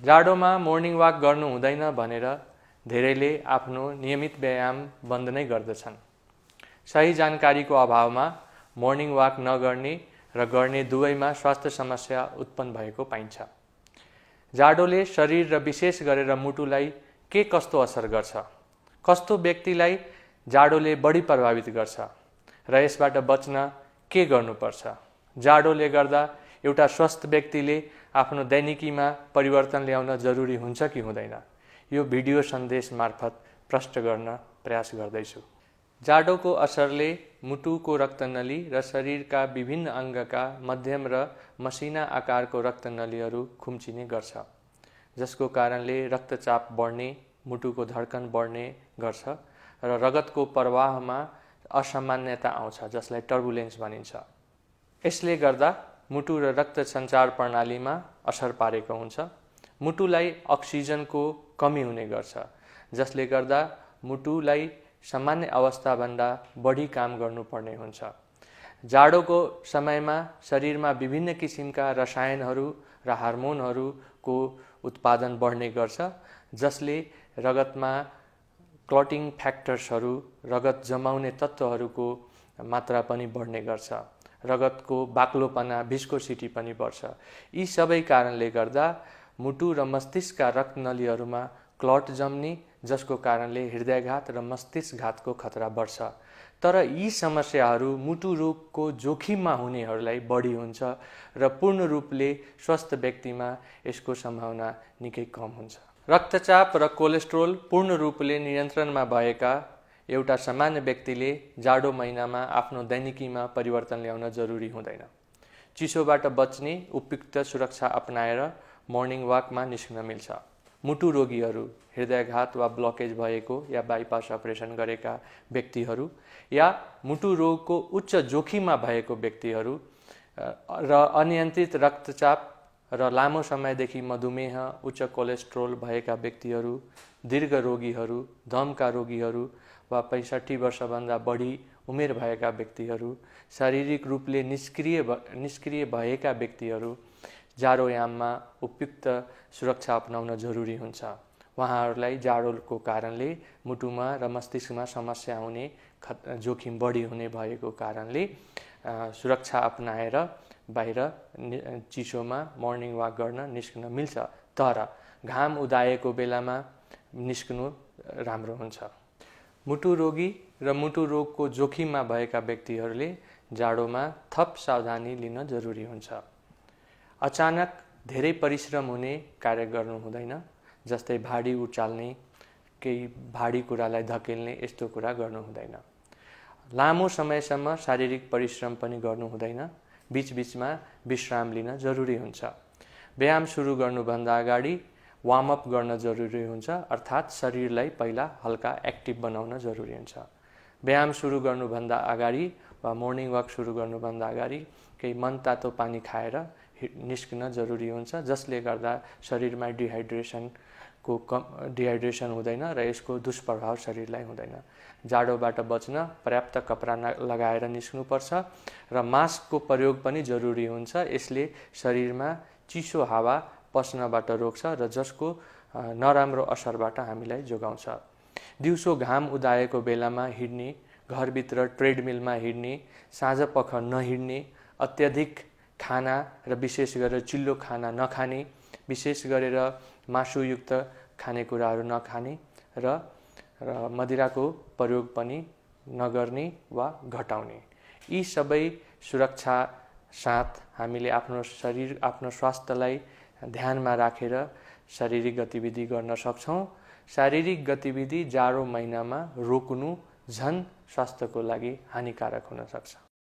जाडोमा morning walk गर्नु हुँदैन भनेर धेरैले आफ्नो नियमित व्यायाम बन्द नै गर्दछन्। सही जानकारीको अभावमा मर्निङ वाक नगर्ने र गर्ने दुवैमा स्वास्थ्य समस्या उत्पन्न भएको पाइन्छ। जाडोले शरीर र विशेष गरेर मुटुलाई के कस्तो असर गर्छ, कस्तो व्यक्तिलाई जाडोले बढी प्रभावित गर्छ र यसबाट बच्न के गर्नुपर्छ, जाडोले गर्दा एउटा स्वस्थ व्यक्तिले आफ्नो दैनिकीमा परिवर्तन ल्याउन जरुरी हुन्छ कि हुँदैन, यो भिडियो सन्देश मार्फत प्रश्न गर्न प्रयास गर्दैछु। जाडोको असरले मुटुको रक्तनली र शरीरका विभिन्न अङ्गका मध्यम र मसिना आकारको रक्तनलीहरू खुम्चिने गर्छ, जसको कारणले रक्तचाप बढ्ने, मुटुको धड्कन बढ्ने गर्छ र रगतको प्रवाहमा असामान्यता आउँछ, जसलाई टर्बुलेन्स भनिन्छ। यसले गर्दा मुटु र रक्त सञ्चार प्रणालीमा असर पारेको हुन्छ। मुटुलाई अक्सिजनको कमी हुने गर्छ, जसले गर्दा मुटुलाई सामान्य अवस्थाभन्दा बढी काम गर्नुपर्ने हुन्छ। जाडोको समयमा शरीरमा विभिन्न किसिमका रसायनहरू र हार्मोनहरूको उत्पादन बढ्ने गर्छ, जसले रगतमा क्लटिङ फ्याक्टर्सहरू, रगत जमाउने तत्त्वहरूको मात्रा पनि बढ्ने गर्छ। रगतको बाक्लोपना, भिस्कोसिटी पनि बढ्छ। यी सबै कारणले गर्दा मुटु र मस्तिष्कका रक्तनलीहरूमा क्लट जम्ने, जसको कारणले हृदयघात र मस्तिष्कघातको खतरा बढ्छ। तर यी समस्याहरू मुटु रोगको जोखिममा हुनेहरूलाई बढी हुन्छ र पूर्ण रूपले स्वस्थ व्यक्तिमा यसको सम्भावना निकै कम हुन्छ। रक्तचाप र कोलेस्ट्रोल पूर्ण रूपले नियन्त्रणमा भएका एउटा सामान्य व्यक्तिले जाडो महिनामा आफ्नो दैनिकीमा परिवर्तन ल्याउन जरुरी हुँदैन। चिसोबाट बच्ने उपयुक्त सुरक्षा अपनाएर मर्निङ वाकमा निस्कन मिल्छ। मुटु रोगीहरू, हृदयघात वा ब्लकेज भएको या बाइपास अपरेसन गरेका व्यक्तिहरू या मुटु रोगको उच्च जोखिममा भएको व्यक्तिहरू र अनियन्त्रित रक्तचाप र लामो समयदेखि मधुमेह, उच्च कोलेस्ट्रोल भएका व्यक्तिहरू, दीर्घ रोगीहरू, दमका रोगीहरू वा 65 वर्षभन्दा बढी उमेर भएका व्यक्तिहरू, शारीरिक रूपले निष्क्रिय भएका व्यक्तिहरू जाडोयाममा उपयुक्त सुरक्षा अपनाउन जरुरी हुन्छ। उहाँहरूलाई जाडोको कारणले मुटुमा र मस्तिष्कमा समस्या हुने जोखिम बढी हुने भएको कारणले सुरक्षा अपनाएर बाहिर चिसोमा मर्निङ वाक गर्न निस्कन मिल्छ। तर घाम उदाएको बेलामा निस्कनु राम्रो हुन्छ। मुटु रोगी र मुटु रोगको जोखिममा भएका व्यक्तिहरूले जाडोमा थप सावधानी लिन जरुरी हुन्छ। अचानक धेरै परिश्रम हुने कार्य गर्नु हुँदैन, जस्तै भाडी उचाल्ने, केही भाडी कुरालाई धकेल्ने, यस्तो कुरा गर्नु हुँदैन। लामो समयसम्म शारीरिक परिश्रम पनि गर्नु हुँदैन, बीचबीचमा विश्राम लिन जरुरी हुन्छ। व्यायाम सुरु गर्नुभन्दा अगाडि वार्म अप गर्न जरुरी हुन्छ, अर्थात् शरीरलाई पहिला हल्का एक्टिभ बनाउन जरुरी हुन्छ। व्यायाम सुरु गर्नुभन्दा अगाडि वा मर्निङ वाक सुरु गर्नुभन्दा अगाडि केही मनतातो पानी खाएर निस्कन जरुरी हुन्छ, जसले गर्दा शरीरमा डिहाइड्रेसन हुँदैन र यसको दुष्प्रभाव शरीरलाई हुँदैन। जाडोबाट बच्न पर्याप्त कपडा लगाएर निस्कनुपर्छ र मास्कको प्रयोग पनि जरुरी हुन्छ। यसले शरीरमा चिसो हावा पस्नबाट रोक्छ र जसको नराम्रो असरबाट हामीलाई जोगाउँछ। दिउँसो घाम उदाएको बेलामा हिँड्ने, घरभित्र ट्रेडमिलमा हिँड्ने, साँझपख नहिँड्ने, अत्यधिक खाना र विशेष गरेर चिल्लो खाना नखाने, विशेष गरेर मासुयुक्त खानेकुराहरू नखाने र मदिराको प्रयोग पनि नगर्ने वा घटाउने। यी सबै सुरक्षा साथ हामीले आफ्नो शरीर, आफ्नो स्वास्थ्यलाई ध्यानमा राखेर शारीरिक गतिविधि गर्न सक्छौँ। शारीरिक गतिविधि जाडो महिनामा रोक्नु झन् स्वास्थ्यको लागि हानिकारक हुन सक्छ।